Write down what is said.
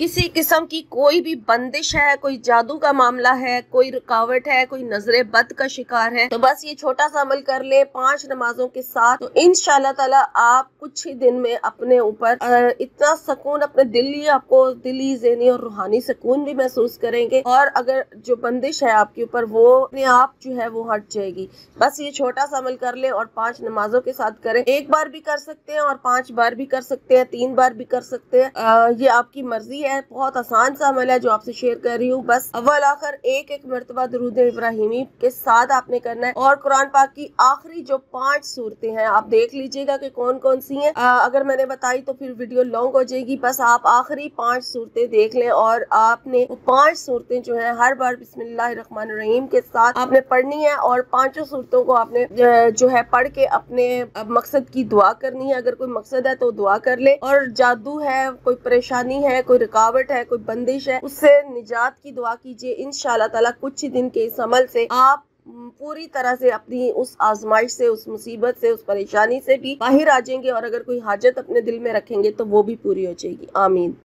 किसी किस्म की कोई भी बंदिश है, कोई जादू का मामला है, कोई रुकावट है, कोई नजरे बद का शिकार है, तो बस ये छोटा सा अमल कर ले 5 नमाजों के साथ, तो इंशाल्लाह ताला आप कुछ ही दिन में अपने ऊपर इतना सुकून, अपने दिली आपको दिली ज़हनी और रूहानी सुकून भी महसूस करेंगे, और अगर जो बंदिश है आपके ऊपर वो अपने आप जो है वो हट जाएगी। बस ये छोटा सा अमल कर ले और 5 नमाजों के साथ करें। एक बार भी कर सकते हैं और 5 बार भी कर सकते हैं, 3 बार भी कर सकते हैं, ये आपकी मर्जी है। बहुत आसान सा अमल है जो आपसे शेयर कर रही हूँ। बस अव्वल आखिर एक मरतबा दुरूद इब्राहिमी के साथ आपने करना है, और कुरान पाक की आखिरी जो 5 सूरतें हैं आप देख लीजिएगा कि कौन कौन सी हैं। अगर मैंने बताई तो फिर वीडियो लॉन्ग हो जाएगी। बस आप आखिरी 5 सूरतें देख लें, और आपने 5 सूरतें जो है हर बार बिस्मिल्लाहिर्रहमानिर्रहीम के साथ आपने पढ़नी है, और 5 सूरतों को आपने जो है पढ़ के अपने मकसद की दुआ करनी है। अगर कोई मकसद है तो दुआ कर ले, और जादू है, कोई परेशानी है, कोई रुकावट है, कोई बंदिश है, उससे निजात की दुआ कीजिए। इंशाल्लाह ताला कुछ ही दिन के इस अमल से आप पूरी तरह से अपनी उस आजमाइश से, उस मुसीबत से, उस परेशानी से भी बाहर आ जाएंगे, और अगर कोई हाजत अपने दिल में रखेंगे तो वो भी पूरी हो जाएगी। आमीन।